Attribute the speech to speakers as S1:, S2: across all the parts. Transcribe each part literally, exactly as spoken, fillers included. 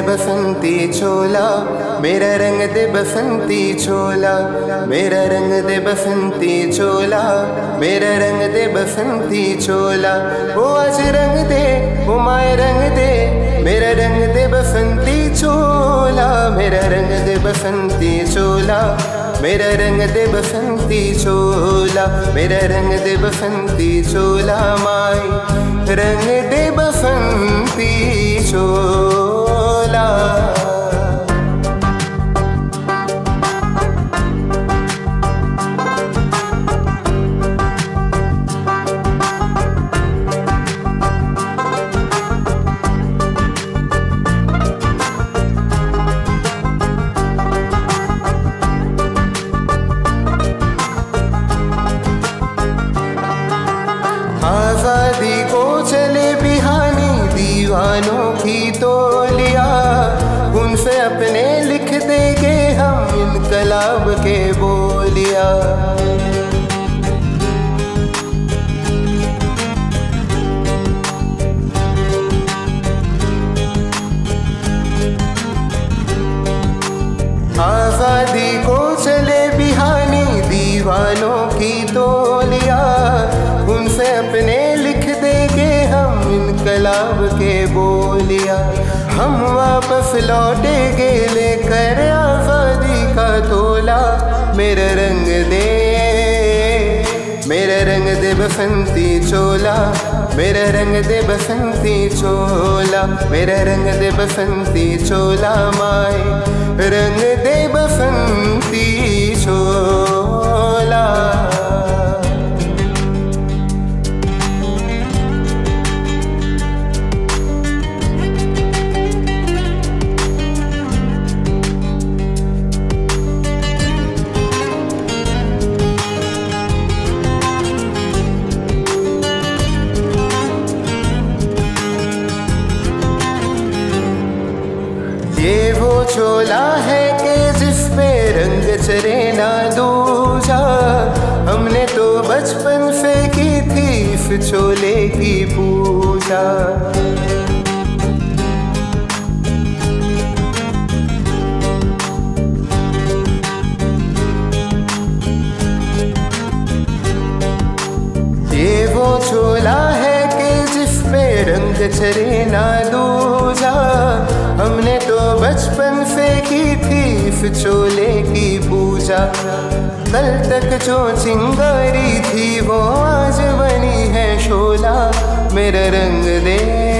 S1: बसंती चोला, मेरा रंग दे बसंती चोला, मेरा रंग दे बसंती चोला, मेरा रंग दे बसंती चोला। वो आज रंग दे, वो माए रंग दे, मेरा रंग दे बसंती चोला, मेरा रंग दे बसंती चोला, मेरा रंग दे बसंती चोला, मेरा रंग दे बसंती चोला, माई रंग दे बसंती चोला। आज़ादी को चले बिहानी दीवानों की तोलिया, उनसे अपने लिख देंगे हम इनकलाब के बोलिया। आज़ादी को चले बिहानी दीवानों की तोलिया, उनसे अपने लिख देंगे हम इनकलाब के बोलिया। हम वापस लौटेंगे लेकर आज़ादी का तोला, मेरा रंग दे, मेरा रंग दे बसंती चोला, मेरा रंग दे बसंती चोला, मेरा रंग दे बसंती चोला, माए रंग दे बसंती चोला। ये वो चोला है कि जिस पे रंग चढ़े ना दूजा, हमने तो बचपन से की थी इस चोले की पूजा। ये वो चोला है कि जिस पे रंग चढ़े ना दूजा, हमने तो बचपन से की थी इस चोले की पूजा। कल तक जो चिंगारी थी वो आज बनी है शोला, मेरा रंग दे,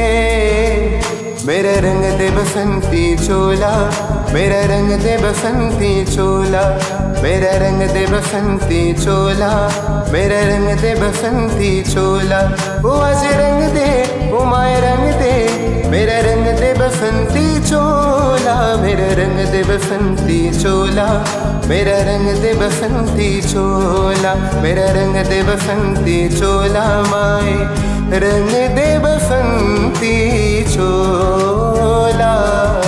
S1: मेरा रंग दे बसंती चोला, मेरा रंग दे बसंती चोला, मेरा रंग दे बसंती चोला, मेरा रंग दे बसंती चोला। वो आज रंग दे, वो माए रंग दे, मेरा रंग दे बसंती चोला, मेरा रंग दे बसंती चोला, मेरा रंग दे बसंती चोला, मेरा रंग दे बसंती चोला, माए रंग दे बसंती चोला।